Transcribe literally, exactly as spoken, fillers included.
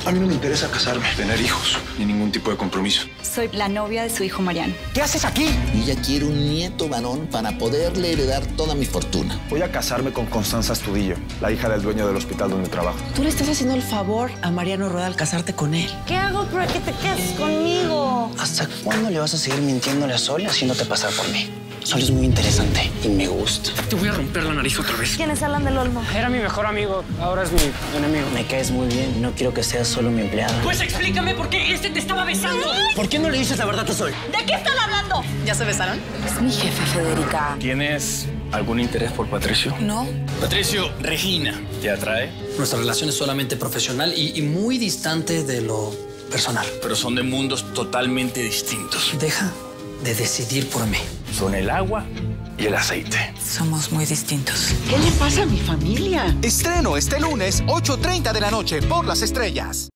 A mí no me interesa casarme, tener hijos, ni ningún tipo de compromiso. Soy la novia de su hijo Mariano. ¿Qué haces aquí? Ella quiere un nieto varón para poderle heredar toda mi fortuna. Voy a casarme con Constanza Astudillo, la hija del dueño del hospital donde trabajo. Tú le estás haciendo el favor a Mariano Rueda al casarte con él. ¿Qué hago para que te cases conmigo? ¿Hasta cuándo le vas a seguir mintiéndole a Sol y haciéndote pasar por mí? Sol es muy interesante y me gusta. Te voy a romper la nariz otra vez. ¿Quiénes hablan del Olmo? Era mi mejor amigo, ahora es mi enemigo. Me caes muy bien, no quiero que seas solo mi empleada. Pues explícame por qué este te estaba besando. ¿Por qué no le dices la verdad a Sol? ¿De qué están hablando? ¿Ya se besaron? Es mi jefe, Federica. ¿Tienes algún interés por Patricio? No. Patricio, Regina, ¿te atrae? Nuestra relación es solamente profesional y, y muy distante de lo personal. Pero son de mundos totalmente distintos. Deja de decidir por mí. Son el agua y el aceite. Somos muy distintos. ¿Qué le pasa a mi familia? Estreno este lunes, ocho treinta de la noche por Las Estrellas.